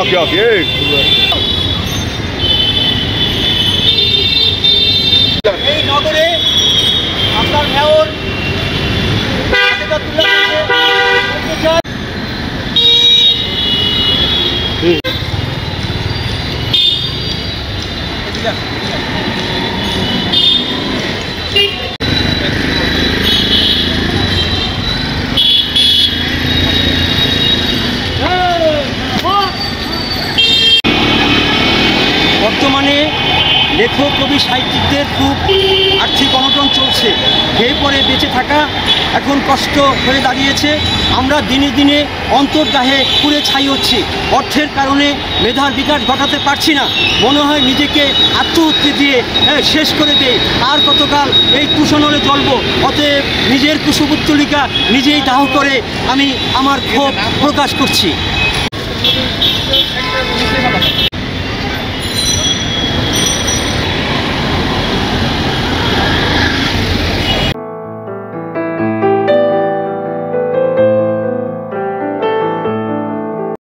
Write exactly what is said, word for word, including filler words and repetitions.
oke oke. এই নগরে আপনার মেয়র বর্তমানে লেখক কবি সাহিত্যিকদের খুব আর্থিক অনটন চলছে, খেয়ে পরে বেঁচে থাকা এখন কষ্ট হয়ে দাঁড়িয়েছে। আমরা দিনে দিনে অন্তর্দাহে পুড়ে ছাই হচ্ছি, অর্থের কারণে মেধার বিকাশ ঘটাতে পারছি না। মনে হয় নিজেকে আত্মহত্যা দিয়ে শেষ করে দেয়, আর কতকাল এই তুষণলে জ্বলব। অতএব নিজের কুশপুত্তলিকা নিজেই দাহ করে আমি আমার ক্ষোভ প্রকাশ করছি।